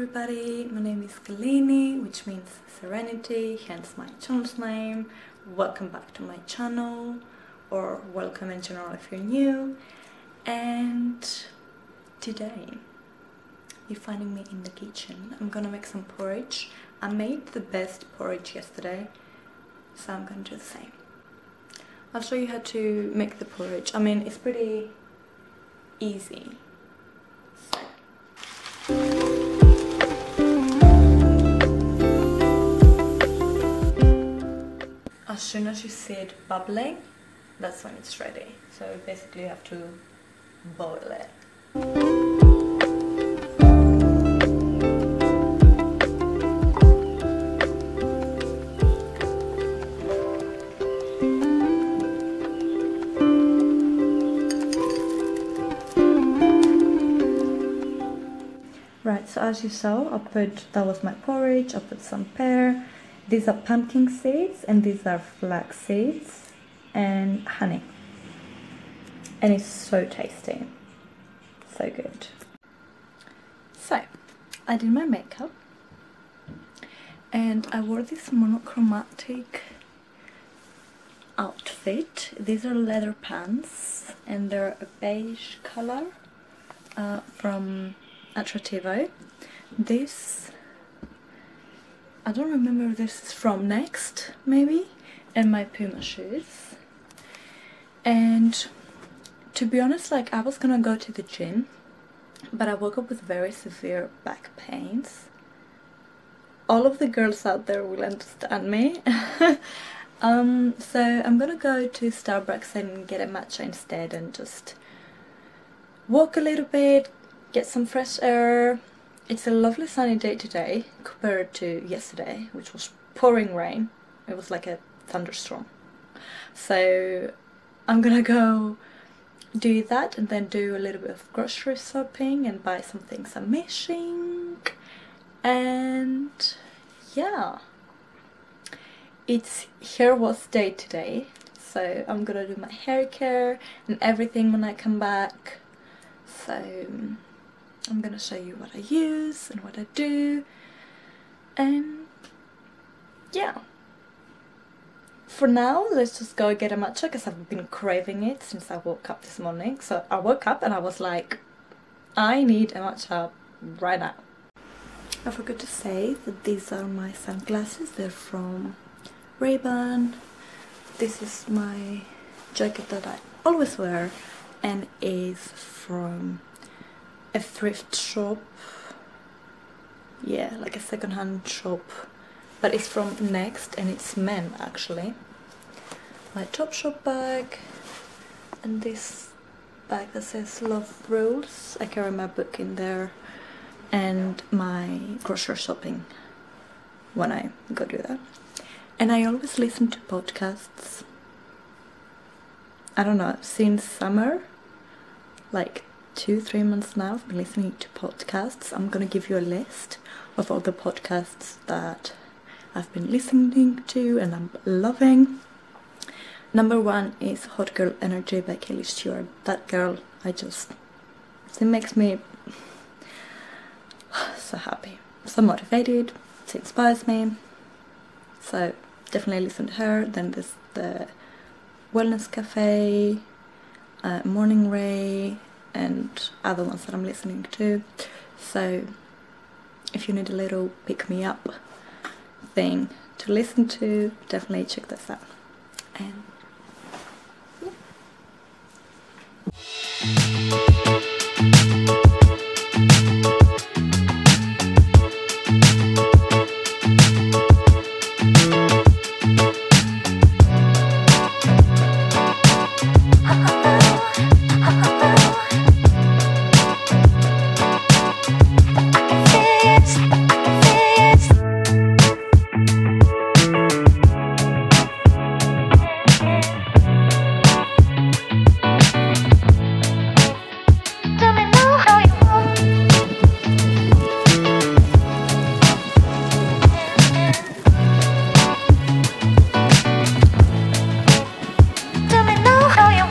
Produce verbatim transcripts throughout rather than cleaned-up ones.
everybody, my name is Galini, which means serenity, hence my channel's name. Welcome back to my channel, or welcome in general if you're new. And today you're finding me in the kitchen. I'm gonna make some porridge. I made the best porridge yesterday, so I'm gonna do the same. I'll show you how to make the porridge. I mean, it's pretty easy. As soon as you see it bubbling, that's when it's ready. So basically you have to boil it. Right, so as you saw, I put, that was my porridge, I put some pear. These are pumpkin seeds and these are flax seeds and honey. And it's so tasty. So good. So, I did my makeup and I wore this monochromatic outfit. These are leather pants and they're a beige color uh, from Attrativo. This, I don't remember if this is from Next, maybe, and my Puma shoes. And to be honest, like, I was gonna go to the gym, but I woke up with very severe back pains. All of the girls out there will understand me. um, so I'm gonna go to Starbucks and get a matcha instead and just walk a little bit, get some fresh air. It's a lovely sunny day today compared to yesterday, which was pouring rain. It was like a thunderstorm. So I'm gonna go do that and then do a little bit of grocery shopping and buy some things I'm missing. And yeah, it's hair wash day today, so I'm gonna do my hair care and everything when I come back. So I'm gonna show you what I use and what I do, and yeah. For now, let's just go get a matcha because I've been craving it since I woke up this morning. So I woke up and I was like, I need a matcha right now. I forgot to say that these are my sunglasses. They're from Ray-Ban. This is my jacket that I always wear and is from a thrift shop, yeah, like a second-hand shop, but it's from Next and it's men actually. My Topshop bag and this bag that says Love Rules. I carry my book in there and my grocery shopping when I go do that. And I always listen to podcasts. I don't know, since summer, like two, three months now, I've been listening to podcasts. I'm gonna give you a list of all the podcasts that I've been listening to and I'm loving. Number one is Hot Girl Energy by Kelly Stewart. That girl, I just, she makes me so happy, so motivated, she inspires me. So definitely listen to her. Then there's the Wellness Cafe, uh, Morning Ray, and other ones that I'm listening to. So if you need a little pick-me-up thing to listen to, definitely check this out. And yeah.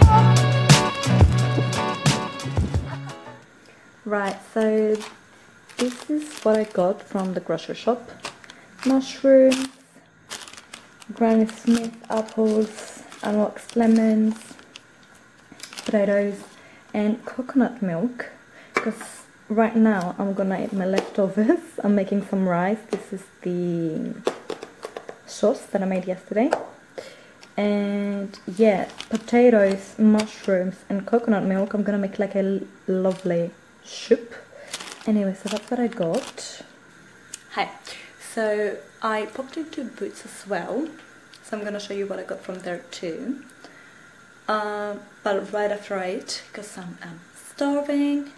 Right, so this is what I got from the grocery shop. Mushrooms, Granny Smith apples, unboxed lemons, potatoes, and coconut milk. Because right now I'm gonna eat my leftovers. I'm making some rice. This is the sauce that I made yesterday. And yeah, potatoes, mushrooms, and coconut milk. I'm gonna make like a lovely soup. Anyway, so that's what I got. Hi. So I popped into Boots as well. So I'm gonna show you what I got from there too. Uh, but right after I eat, because I'm, I'm starving.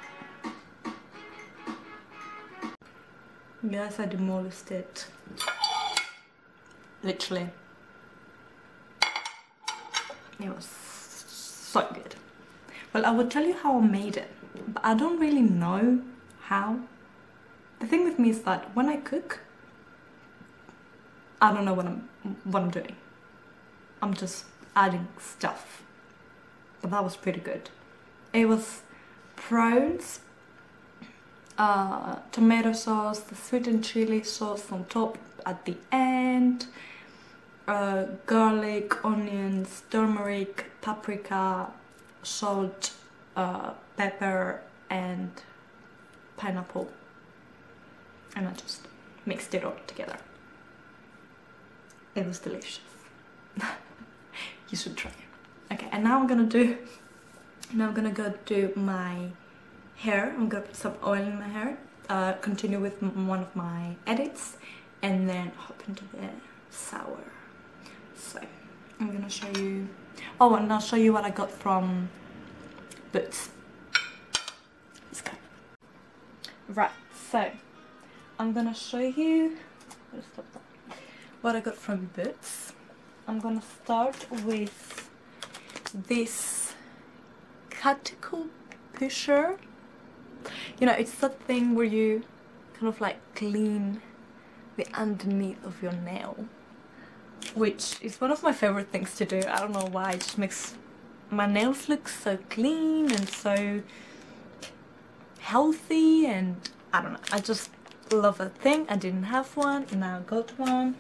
Guys, I demolished it. Literally. It was so good. Well, I would tell you how I made it, but I don't really know how. The thing with me is that when I cook, I don't know what I'm what I'm doing. I'm just adding stuff. But that was pretty good. It was prawns, uh, tomato sauce, the sweet and chili sauce on top at the end. Uh, garlic, onions, turmeric, paprika, salt, uh, pepper, and pineapple, and I just mixed it all together. It was delicious. You should try it. Okay, and now I'm gonna do. Now I'm gonna go do my hair. I'm gonna put some oil in my hair. Uh, continue with m one of my edits, and then hop into the shower. So, I'm gonna show you... Oh, and I'll show you what I got from Boots. Let's go. Right, so, I'm gonna show you what I got from Boots. I'm gonna start with this cuticle pusher. You know, it's that thing where you kind of like clean the underneath of your nail, which is one of my favorite things to do. I don't know why, it just makes my nails look so clean and so healthy, and I don't know, I just love that thing. I didn't have one, and now I got one.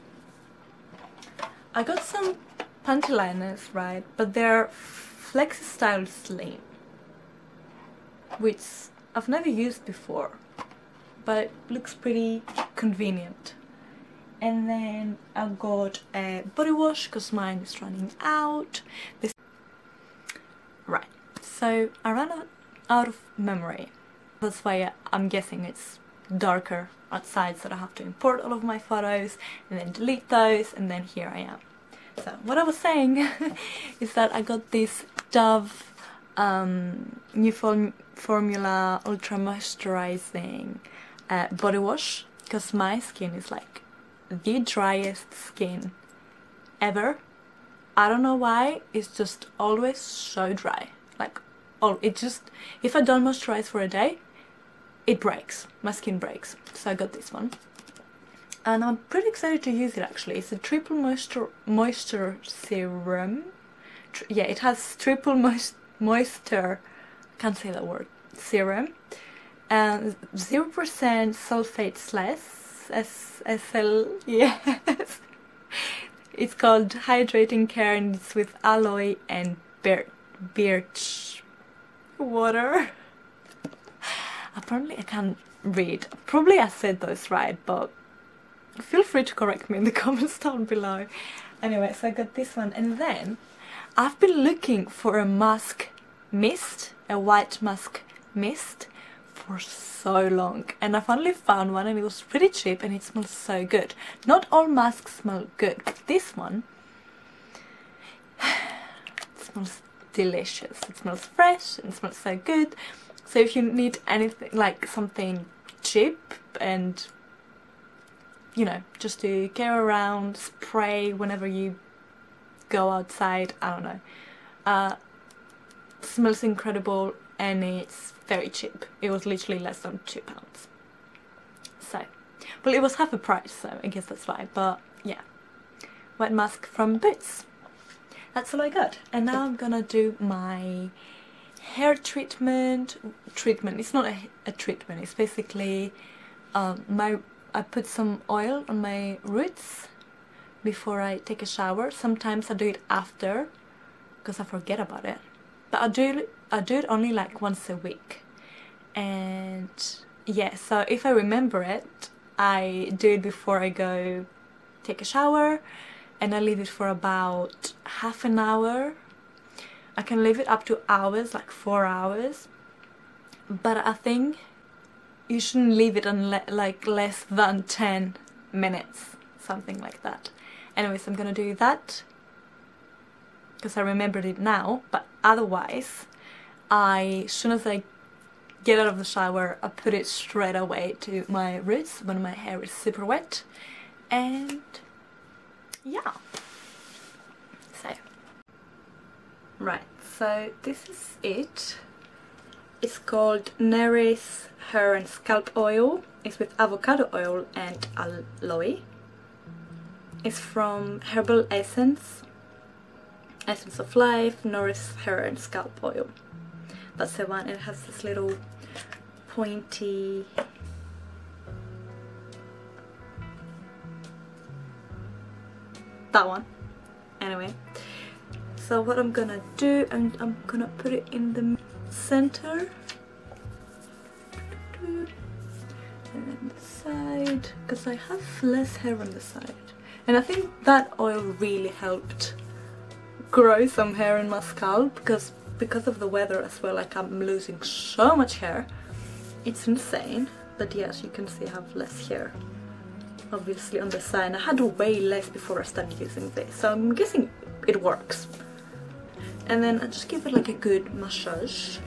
I got some panty liners, right, but they're flexi style slim, which I've never used before, but looks pretty convenient. And then I got a body wash because mine is running out. This right, so I ran out, out of memory. That's why I'm guessing it's darker outside, so I have to import all of my photos and then delete those, and then here I am. So what I was saying is that I got this Dove um, new form formula ultra moisturizing uh, body wash, because my skin is like the driest skin ever. I don't know why, it's just always so dry. Like, oh, it just, if I don't moisturize for a day, it breaks. My skin breaks. So I got this one. And I'm pretty excited to use it actually. It's a triple moisture moisture serum. Tr yeah, it has triple moist moisture, can't say that word, serum. And zero percent sulfates less. S L, yes. It's called Hydrating Care, and it's with aloe and bir birch water. Apparently I can't read. Probably I said those right, but feel free to correct me in the comments down below. Anyway, so I got this one, and then I've been looking for a mask mist, a white mask mist, for so long, and I finally found one, and it was pretty cheap, and it smells so good. Not all masks smell good, but this one it smells delicious. It smells fresh and it smells so good. So if you need anything like something cheap and, you know, just to carry around, spray whenever you go outside, I don't know, uh, smells incredible, and it's very cheap. It was literally less than two pounds. So, well, it was half the price, so I guess that's why. But yeah, white mask from Boots. That's all I got. And now I'm gonna do my hair treatment. Treatment. It's not a, a treatment. It's basically um, my. I put some oil on my roots before I take a shower. Sometimes I do it after because I forget about it. But I do I do it only like once a week. And yeah, so if I remember it, I do it before I go take a shower, and I leave it for about half an hour. I can leave it up to hours, like four hours. But I think you shouldn't leave it on le like less than ten minutes, something like that. Anyways, I'm gonna do that because I remembered it now, but otherwise, I, as soon as I get out of the shower, I put it straight away to my roots when my hair is super wet. And yeah, so right, so this is it. It's called Nourish Hair and Scalp Oil. It's with avocado oil and aloe. It's from Herbal Essence, Essence of Life, Nourish Hair and Scalp Oil. That's the one. It has this little pointy that one. Anyway, so what I'm gonna do, and I'm gonna put it in the center and then the side, because I have less hair on the side, and I think that oil really helped grow some hair in my scalp, because because of the weather as well. Like, I'm losing so much hair, it's insane. But yes, you can see I have less hair obviously on the side. I had way less before I started using this, so I'm guessing it works. And then I just give it like a good massage.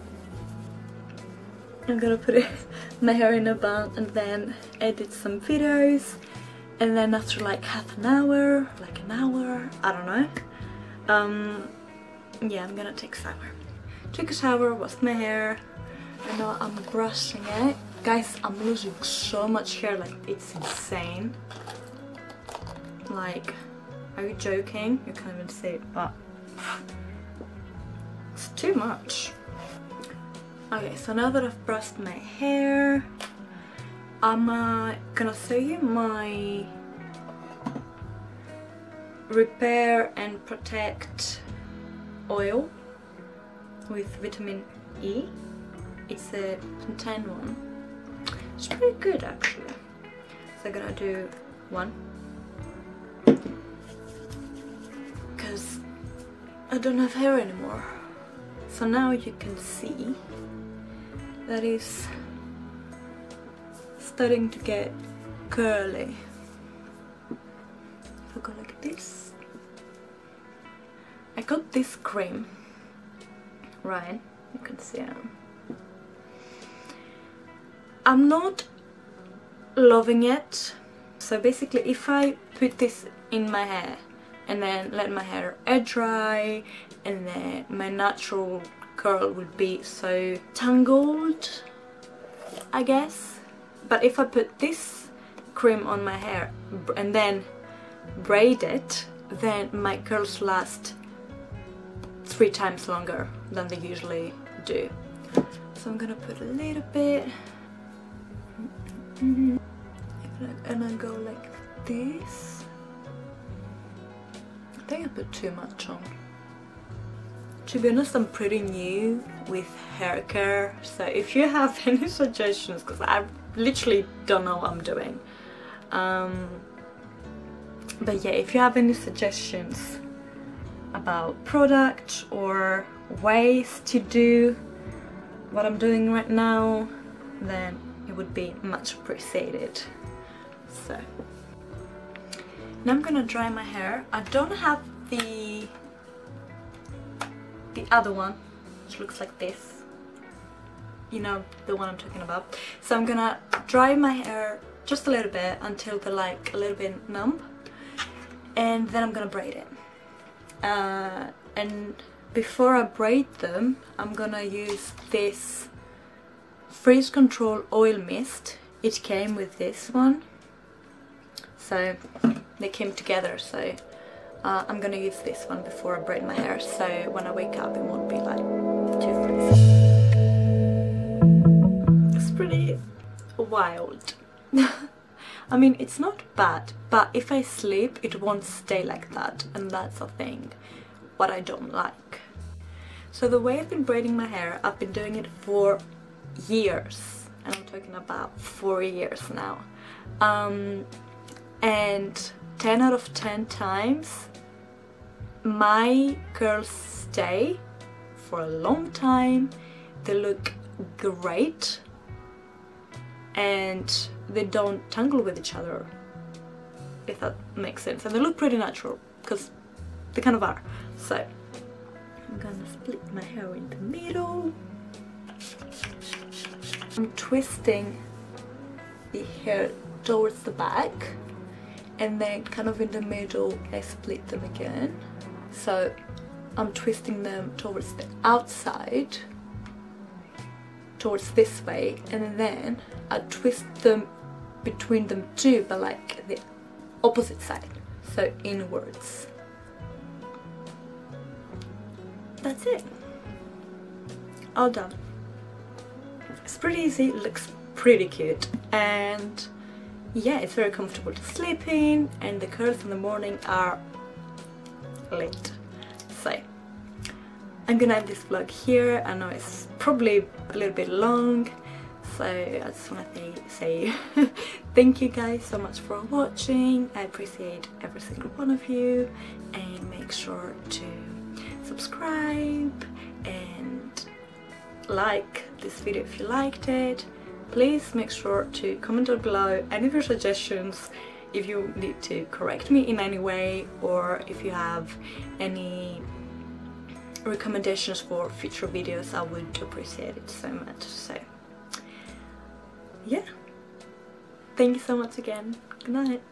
I'm gonna put it, my hair in a bun and then edit some videos, and then after like half an hour, like an hour, I don't know, um, yeah, I'm gonna take a shower. Take a shower, wash my hair, and now I'm brushing it. Guys, I'm losing so much hair, like it's insane. Like, are you joking? You can't even see it, but it's too much. Okay, so now that I've brushed my hair, I'm uh, gonna show you my Repair and Protect oil with vitamin E. It's a ten one. It's pretty good actually. So I'm gonna do one, because I don't have hair anymore. So now you can see that is starting to get curly. If I go like this, I got this cream, right? You can see it. I'm not loving it. So basically, if I put this in my hair and then let my hair air dry, and then my natural curl would be so tangled, I guess. But if I put this cream on my hair and then braid it, then my curls last three times longer than they usually do. So I'm gonna put a little bit, and I go like this. I think I put too much on. To be honest, I'm pretty new with hair care, so if you have any suggestions, because I literally don't know what I'm doing, um, but yeah, if you have any suggestions about products or ways to do what I'm doing right now, then it would be much appreciated. So now I'm gonna dry my hair. I don't have the the other one, which looks like this, you know, the one I'm talking about. So I'm gonna dry my hair just a little bit until they're like a little bit numb, and then I'm gonna braid it. Uh, and before I braid them, I'm gonna use this Freeze Control Oil Mist. It came with this one, so they came together. So uh, I'm gonna use this one before I braid my hair, so when I wake up it won't be like too wild. I mean, it's not bad, but if I sleep it won't stay like that, and that's a thing what I don't like. So the way I've been braiding my hair, I've been doing it for years, and I'm talking about four years now, um, and ten out of ten times my curls stay for a long time, they look great, and they don't tangle with each other, if that makes sense, and they look pretty natural because they kind of are. So I'm gonna split my hair in the middle. I'm twisting the hair towards the back, and then kind of in the middle I split them again. So I'm twisting them towards the outside, towards this way, and then I twist them between them too, but like the opposite side, so inwards. That's it. All done. It's pretty easy, looks pretty cute, and yeah, it's very comfortable to sleep in, and the curls in the morning are lit. So I'm gonna end this vlog here. I know it's probably a little bit long, so I just want to say thank you guys so much for watching. I appreciate every single one of you, and make sure to subscribe and like this video if you liked it. Please make sure to comment down below any of your suggestions, if you need to correct me in any way, or if you have any recommendations for future videos. I would appreciate it so much. So yeah, thank you so much again. Good night.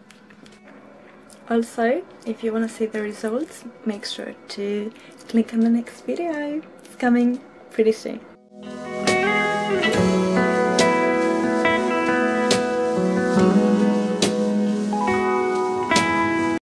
Also, if you want to see the results, make sure to click on the next video. It's coming pretty soon.